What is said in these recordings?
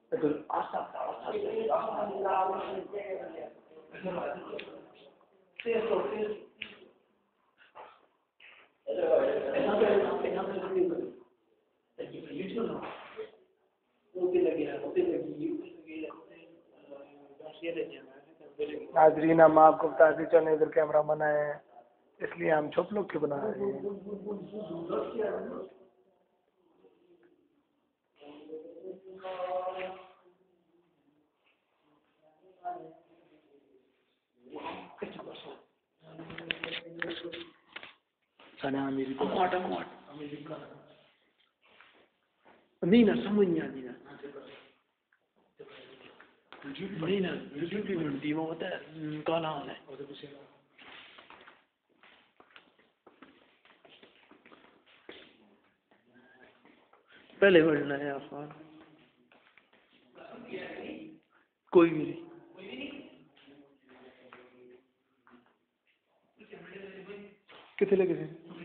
नाजरीन, हम आपको बताते चले इधर कैमरा मना है, इसलिए हम छुप लोग के बना रहे हैं। नहीं ना, समझ नहीं आती ना, नहीं ना, झूठी ढूंढती वो होता है काला होना है। पहले बढ़ना है आसान, कोई भी नहीं, कितने लगे थे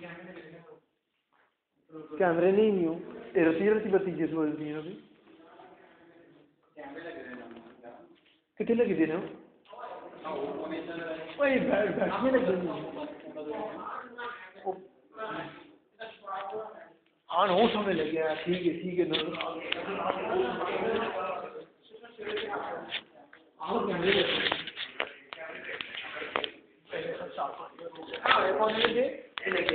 कैमरे नहीं हो रसी बत्ती जिस बोलती है अभी कितने लगे थे ना वही बैठने लगे। हाँ हो समय लग गया, ठीक है ना।